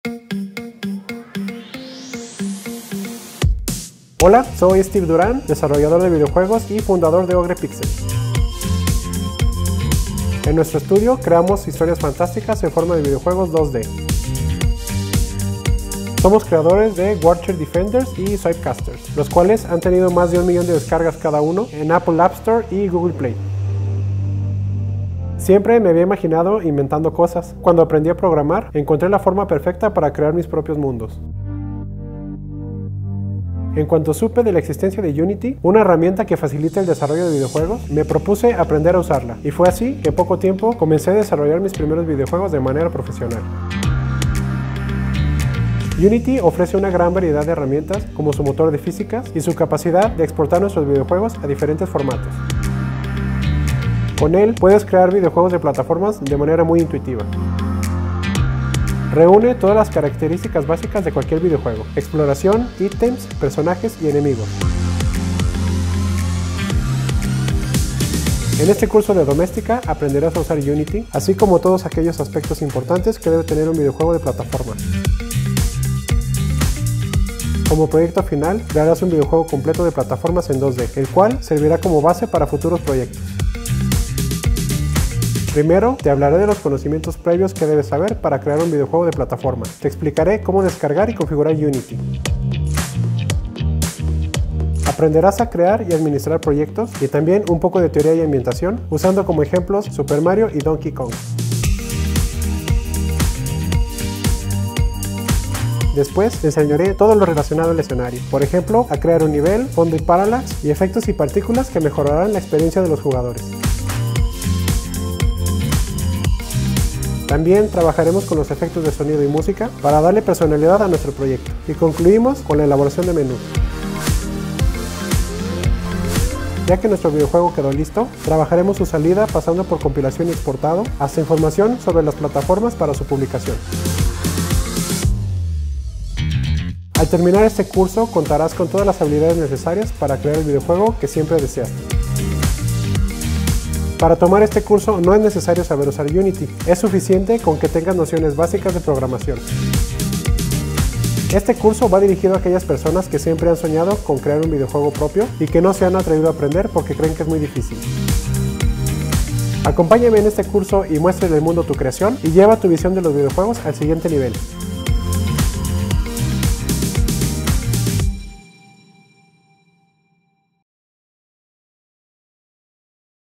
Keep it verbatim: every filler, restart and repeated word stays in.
Hola, soy Steve Durán, desarrollador de videojuegos y fundador de Ogre Pixel. En nuestro estudio creamos historias fantásticas en forma de videojuegos dos D. Somos creadores de Warcher Defenders y Swipecasters, los cuales han tenido más de un millón de descargas cada uno en Apple App Store y Google Play. Siempre me había imaginado inventando cosas. Cuando aprendí a programar, encontré la forma perfecta para crear mis propios mundos. En cuanto supe de la existencia de Unity, una herramienta que facilita el desarrollo de videojuegos, me propuse aprender a usarla, y fue así que en poco tiempo comencé a desarrollar mis primeros videojuegos de manera profesional. Unity ofrece una gran variedad de herramientas como su motor de físicas y su capacidad de exportar nuestros videojuegos a diferentes formatos. Con él puedes crear videojuegos de plataformas de manera muy intuitiva. Reúne todas las características básicas de cualquier videojuego: exploración, ítems, personajes y enemigos. En este curso de Doméstica aprenderás a usar Unity, así como todos aquellos aspectos importantes que debe tener un videojuego de plataforma. Como proyecto final, crearás un videojuego completo de plataformas en dos D, el cual servirá como base para futuros proyectos. Primero, te hablaré de los conocimientos previos que debes saber para crear un videojuego de plataforma. Te explicaré cómo descargar y configurar Unity. Aprenderás a crear y administrar proyectos y también un poco de teoría y ambientación, usando como ejemplos Super Mario y Donkey Kong. Después te enseñaré todo lo relacionado al escenario, por ejemplo, a crear un nivel, fondo y parallax, y efectos y partículas que mejorarán la experiencia de los jugadores. También trabajaremos con los efectos de sonido y música para darle personalidad a nuestro proyecto, y concluimos con la elaboración de menús. Ya que nuestro videojuego quedó listo, trabajaremos su salida pasando por compilación y exportado, hasta información sobre las plataformas para su publicación. Al terminar este curso contarás con todas las habilidades necesarias para crear el videojuego que siempre deseaste. Para tomar este curso no es necesario saber usar Unity, es suficiente con que tengas nociones básicas de programación. Este curso va dirigido a aquellas personas que siempre han soñado con crear un videojuego propio y que no se han atrevido a aprender porque creen que es muy difícil. Acompáñame en este curso y muéstrale al mundo tu creación y lleva tu visión de los videojuegos al siguiente nivel.